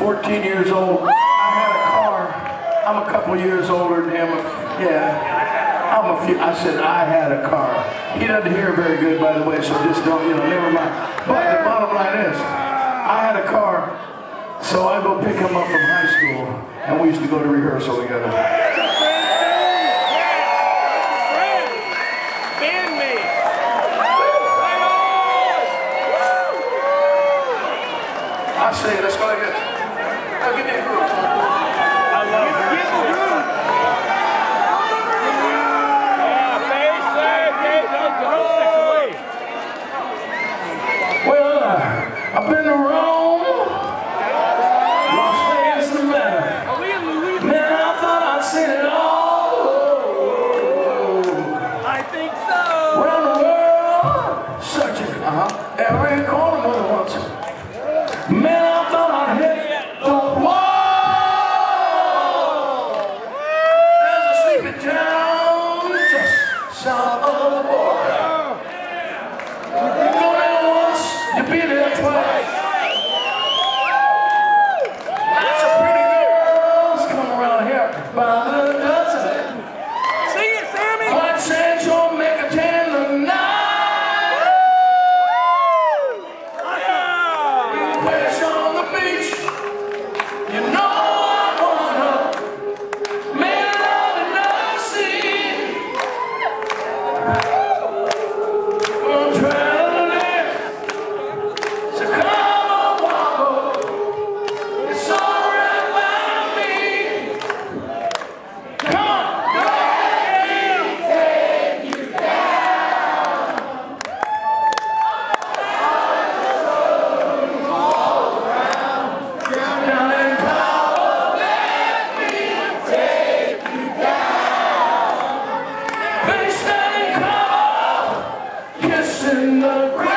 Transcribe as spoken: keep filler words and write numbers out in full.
fourteen years old. I had a car. I'm a couple years older than him. Yeah, I'm a few. I said I had a car. He doesn't hear very good, by the way, so just don't, you know, never mind. But the bottom line is, I had a car, so I go pick him up from high school, and we used to go to rehearsal together. I say, let's go like this. Now give me a groove. I love it. Give the groove. Yeah, face there, face, don't go six away. Well, uh, I've been to Rome, Las Vegas, Nevada. Man, I thought I'd seen it all. I think so. Around the world, searching, uh-huh, every corner more than once. Man, I thought I'd hit the wall. There's a sleepy town just south of the border. You go there once, you be there twice. Lots of pretty girls come around here by the dozen. Sing it, Sammy! White sand sure make a tan tonight. In the